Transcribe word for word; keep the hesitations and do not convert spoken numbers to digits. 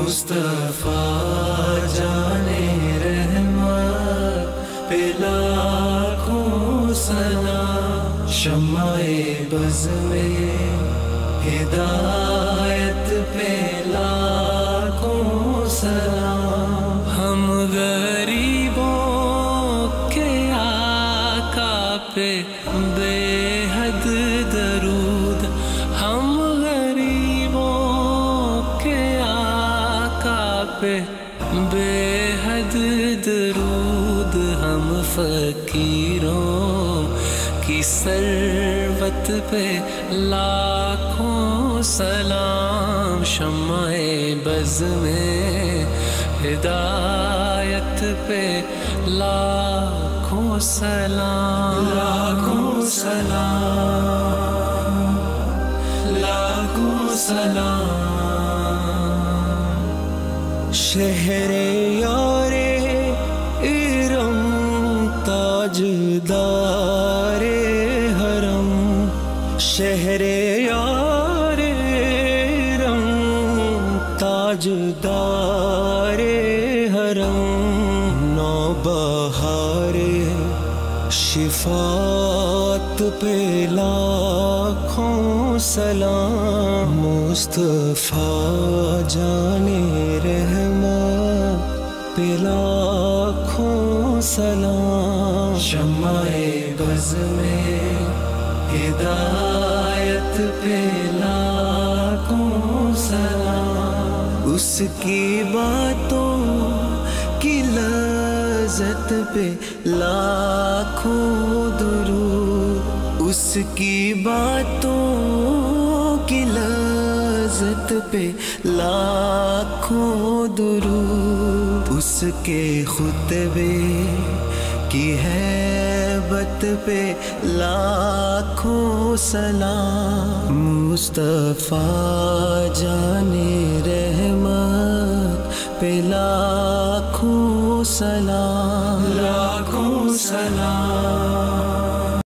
مصطفیٰ جانے رحمت پہ لاکھوں سلام، شمع بز میں ہدایت پہ لاکھوں سلام۔ ہم غریبوں کے آقا پہ بے حد درود، ہم غریبوں کے آقا پہ بے حد درود، ہم فقیروں کی ثروت پہ لاکھوں سلام، شمع بز میں ہدایت پہ لاکھوں سلام، لاکھوں سلام، لاکھوں سلام۔ شہر یار ارم تاجدار حرم، شہر یار ارم تاجدار حرم، نوبہار شفاعت پہ لاکھوں سلام، مصطفیٰ جانے رحمت پہ لاکھوں سلام، شمع بز میں ہدایت پہ لاکھوں سلام۔ اس کی باتوں کی لذت پہ لاکھوں درود، اس کی باتوں کی لذت پہ لاکھوں درود، اس کے خطبے کی ہیبت پہ لاکھوں سلام، مصطفیٰ جانے رحمت پہ لاکھوں سلام، لاکھوں سلام۔